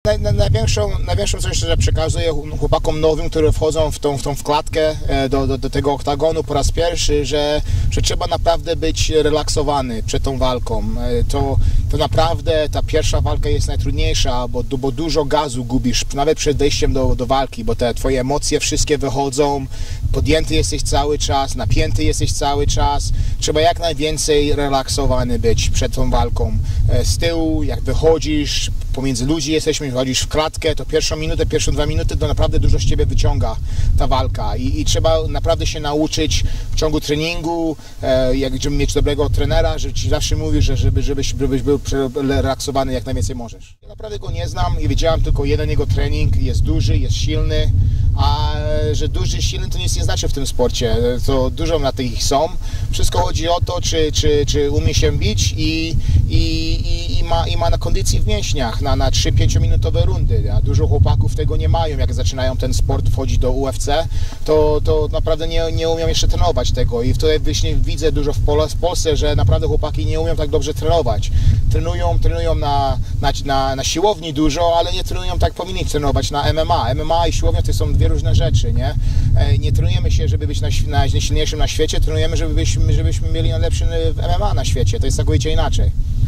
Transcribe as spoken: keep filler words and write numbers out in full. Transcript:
Największą, największą coś, że przekazuję chłopakom nowym, którzy wchodzą w tą, w tą wkładkę do, do, do tego oktagonu po raz pierwszy, że, że trzeba naprawdę być relaksowany przed tą walką. To, to naprawdę ta pierwsza walka jest najtrudniejsza, bo, bo dużo gazu gubisz, nawet przed wejściem do, do walki, bo te twoje emocje wszystkie wychodzą, podjęty jesteś cały czas, napięty jesteś cały czas. Trzeba jak najwięcej relaksowany być przed tą walką. Z tyłu, jak wychodzisz, pomiędzy ludzi jesteśmy, wchodzisz w klatkę, to pierwszą minutę, pierwsze dwa minuty to naprawdę dużo z ciebie wyciąga ta walka i, i trzeba naprawdę się nauczyć w ciągu treningu, e, jak, żeby mieć dobrego trenera, że ci zawsze mówi, że żeby, żebyś, żebyś był relaksowany jak najwięcej możesz. Ja naprawdę go nie znam i widziałem tylko jeden jego trening, jest duży, jest silny, a że duży i silny to nic nie znaczy w tym sporcie, to dużo na tych są. Wszystko chodzi o to, czy, czy, czy umie się bić i, i, i, i, ma, i ma na kondycji w mięśniach, na, na trzy pięciominutowe rundy, a dużo chłopaków tego nie mają, jak zaczynają ten sport wchodzić do U F C, to, to naprawdę nie, nie umią jeszcze trenować tego i wtedy właśnie widzę dużo w, Pol w Polsce, że naprawdę chłopaki nie umią tak dobrze trenować. Trenują, trenują na, na, na, na siłowni dużo, ale nie trenują tak powinni trenować na M M A. M M A i siłownia to są dwie różne rzeczy, nie? Nie trenujemy się, żeby być najsilniejszym na świecie, trenujemy, żebyśmy, żebyśmy mieli najlepszy w M M A na świecie, to jest całkowicie inaczej.